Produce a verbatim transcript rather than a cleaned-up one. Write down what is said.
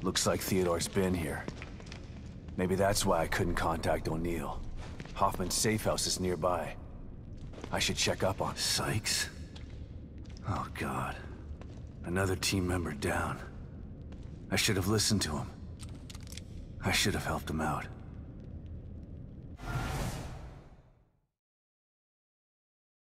Looks like Theodore's been here. Maybe that's why I couldn't contact O'Neill. Hoffman's safe house is nearby. I should check up on Sykes. Oh God. Another team member down. I should have listened to him. I should have helped him out.